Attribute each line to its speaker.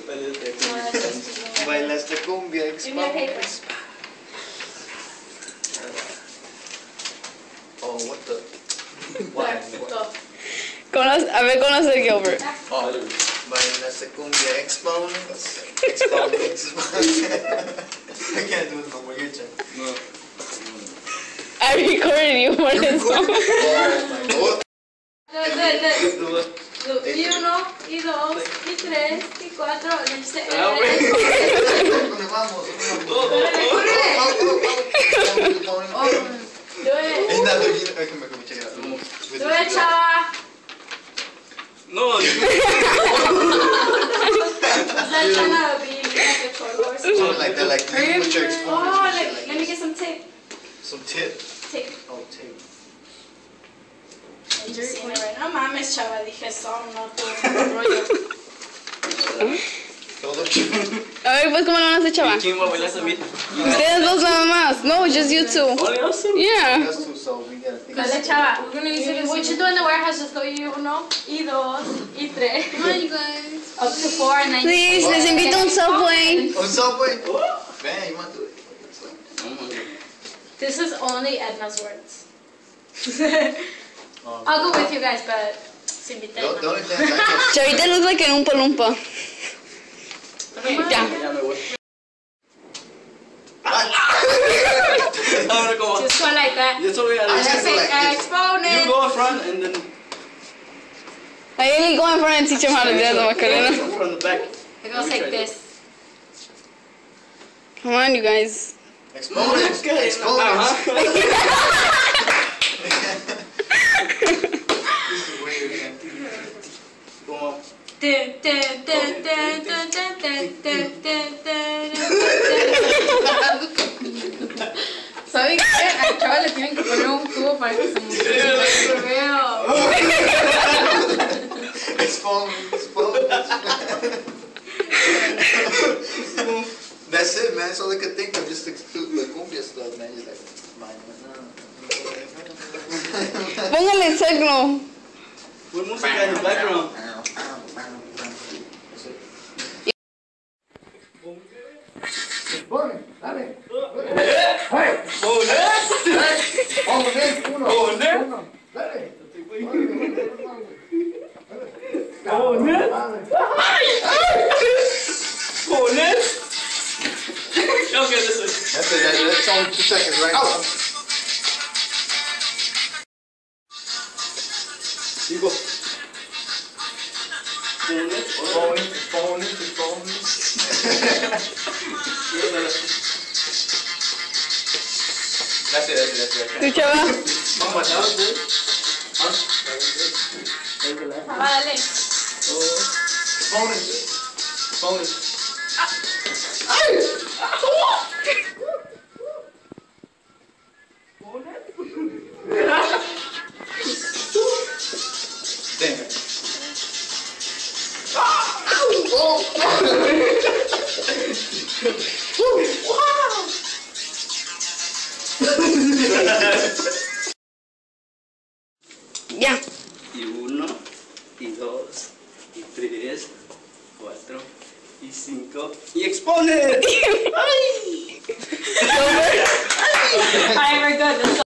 Speaker 1: Bailaste cumbia, Exponent. Oh, what the? Why?
Speaker 2: A ver, conoce Gilbert.
Speaker 1: Oh, bailaste cumbia, Exponent. Exponent. I can't do it no more. Your turn. No.
Speaker 2: I recorded you for this song.
Speaker 1: Oh my God.
Speaker 3: Y 1, y 2, y 3, y 4, y 6.
Speaker 1: Vamos.
Speaker 3: Chava.
Speaker 4: No.
Speaker 1: Like that, like you put your Exponent.
Speaker 3: Oh, let me get some tape.
Speaker 1: Some tip.
Speaker 3: Tape.
Speaker 1: Oh, tape.
Speaker 3: No mames, chava, dije song, no todo rollo.
Speaker 1: Todo.
Speaker 2: A ver, pues, ¿cómo lo van a hacer, chava?
Speaker 4: ¿Quién va a bailar también?
Speaker 2: Ustedes dos nada más. No, just you two.
Speaker 4: Only us two?
Speaker 2: Yeah.
Speaker 1: Us two, so we gotta think.
Speaker 3: Dale, chava. We're gonna use it. What you do in the warehouse, just go y 1, y 2, y 3. Come on, you guys. Up to 4, and then
Speaker 2: Please, les invito a un Subway.
Speaker 1: On Subway? Man, you want to do it?
Speaker 3: This is only Edna's words. I'll go with you guys, but sin invité.
Speaker 1: The only thing I can...
Speaker 2: Chavita looks like an Oompa Loompa. Ya.
Speaker 4: Ya me voy.
Speaker 3: Just go like that.
Speaker 4: Yo solo voy a
Speaker 1: I
Speaker 3: Just
Speaker 1: have to
Speaker 3: say
Speaker 1: like this.
Speaker 3: Exponent.
Speaker 4: You go in front and then
Speaker 2: I only go in front and teach him how to do the Macarena.
Speaker 4: from the back.
Speaker 3: It goes like this.
Speaker 2: Come on, you guys.
Speaker 1: Exponent. Exponent. This is weird, man.
Speaker 4: Come on.
Speaker 3: ¿Saben qué? Al chaval le tienen que poner un tubo para que se moviera.
Speaker 1: Exponent. That's it, man. That's all I could think of. Just the cumbia stuff, man. You're like,
Speaker 2: Póngale techno.
Speaker 4: Put música in the background.
Speaker 1: Exponent, dale.
Speaker 4: Hey! Okay, this is.
Speaker 1: That's it. That's only 2 seconds, right? Oh.
Speaker 4: You go.
Speaker 1: Exponent. That's it.
Speaker 2: Tu chava.
Speaker 3: Dale.
Speaker 1: Exponent. Damn it.
Speaker 2: Ya.
Speaker 4: Y 1, y 2, y 3, 4, y 5, y Exponent.
Speaker 3: Alright, we're good.